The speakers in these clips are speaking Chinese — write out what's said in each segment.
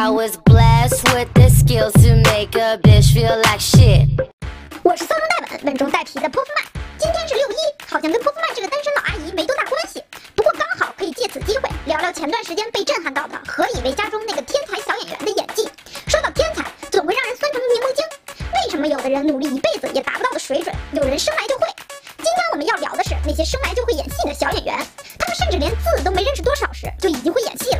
I was blessed with the skills to make a bitch feel like shit。 我是骚中带稳、稳中带皮的泼妇曼。今天是6·1，好像跟泼妇曼这个单身老阿姨没多大关系。不过刚好可以借此机会聊聊前段时间被震撼到的《何以为家》中那个天才小演员的演技。说到天才，总会让人酸成柠檬精。为什么有的人努力一辈子也达不到的水准，有人生来就会？今天我们要聊的是那些生来就会演戏的小演员，他们甚至连字都没认识多少时，就已经会演戏了。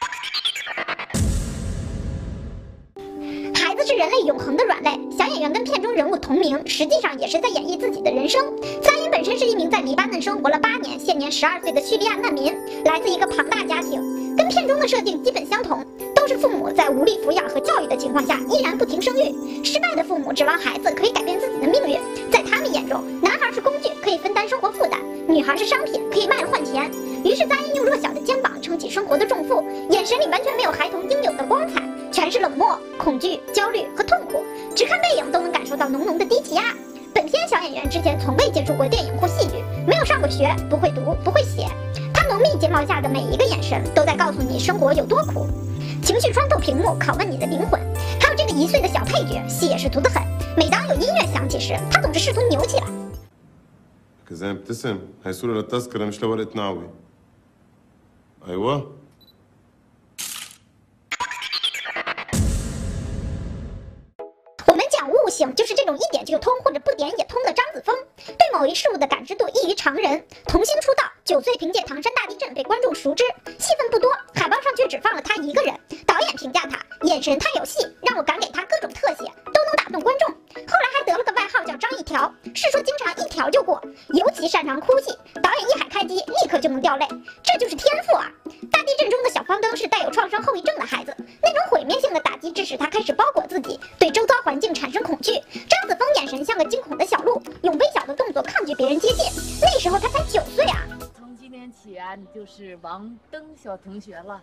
孩子是人类永恒的软肋，小演员跟片中人物同名，实际上也是在演绎自己的人生。蔡因本身是一名在黎巴嫩生活了8年，现年12岁的叙利亚难民，来自一个庞大家庭，跟片中的设定基本相同，都是父母在无力抚养和教育的情况下依然不停生育。失败的父母指望孩子可以改变自己的命运，在他们眼中，男孩是工具，可以分担生活负担；女孩是商品，可以卖了换钱。于是蔡因用弱小的肩膀撑起生活的重负，眼神里完全没有孩童应有的光彩，全是冷漠、恐惧、焦虑和痛苦，只看背影都能感受到浓浓的低气压。本片小演员之前从未接触过电影或戏剧，没有上过学，不会读，不会写。他浓密睫毛下的每一个眼神都在告诉你生活有多苦，情绪穿透屏幕，拷问你的灵魂。还有这个1岁的小配角，戏也是毒得很。每当有音乐响起时，他总是试图扭起来。 كذا ابتسم هيصير للتذكرة مش لورقة نعوي. أيوة. 我们讲悟性，就是这种一点就通或者不点也通的张子枫，对某一事物的感知度异于常人。童星出道，9岁凭借《唐山大地震》被观众熟知，戏份不多，海报上却只放了他一个人。导演评价他眼神太有戏，让我敢给他各种特写，都能打动观众。后来还得了个外号叫张一条，是说经常一条就过，尤其擅长哭戏，导演一喊开机，立刻就能掉泪，这就是天赋啊！大地震中的小方灯是带有创伤后遗症的孩子，那种毁灭性的打击致使他开始包裹自己，对周遭环境产生恐惧。张子枫眼神像个惊恐的小鹿，用微小的动作抗拒别人接近。那时候他才9岁啊！ 从今天起啊，你就是王登小同学了。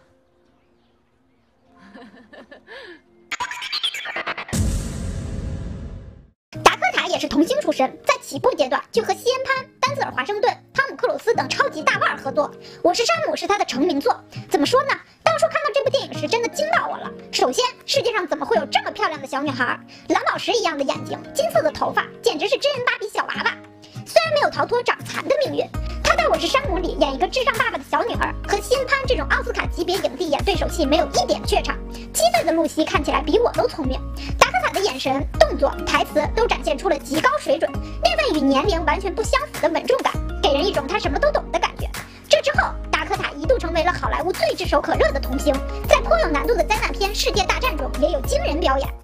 达科塔也是童星出身，在起步阶段就和西恩潘、丹泽尔·华盛顿、汤姆·克鲁斯等超级大腕合作。《我是山姆》是他的成名作。怎么说呢？当初看到这部电影时，真的惊到我了。首先，世界上怎么会有这么漂亮的小女孩？蓝宝石一样的眼睛，金色的头发，简直是真人芭比小娃娃。虽然没有逃脱长残的命运，她在《我是山姆》里演一个智障爸爸的小女儿，和西恩潘这种奥斯卡级别影帝演对手戏没有一点怯场。7岁的露西看起来比我都聪明。达科塔的眼神、动作、台词都展现出了极高水准，那份与年龄完全不相符的稳重感，给人一种他什么都懂的感觉。这之后，达科塔一度成为了好莱坞最炙手可热的童星，在颇有难度的灾难片《世界大战》中也有惊人表演。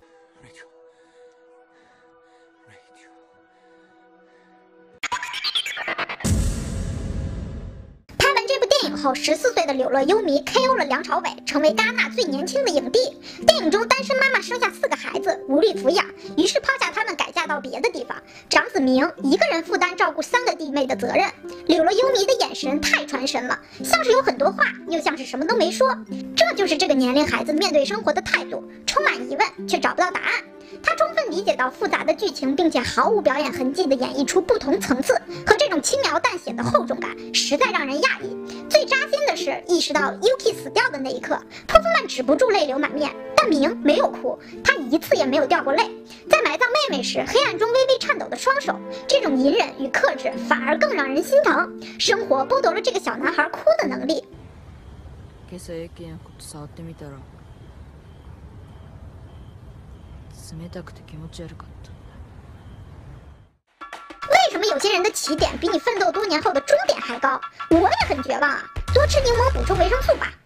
后14岁的柳乐优弥 KO 了梁朝伟，成为戛纳最年轻的影帝。电影中单身妈妈生下4个孩子，无力抚养，于是抛下他们改嫁到别的地方。长子明一个人负担照顾3个弟妹的责任。柳乐优弥的眼神太传神了，像是有很多话，又像是什么都没说。这就是这个年龄孩子面对生活的态度，充满疑问却找不到答案。他充分理解到复杂的剧情，并且毫无表演痕迹地演绎出不同层次，和这种轻描淡写的厚重感，实在让人讶异。最扎心的是，意识到 Yuki 死掉的那一刻，泼妇曼止不住泪流满面，但明没有哭，他一次也没有掉过泪。在埋葬妹妹时，黑暗中微微颤抖的双手，这种隐忍与克制反而更让人心疼。生活剥夺了这个小男孩哭的能力。为什么有些人的起点比你奋斗多年后的终点还高？我也很绝望啊！多吃柠檬补充维生素吧。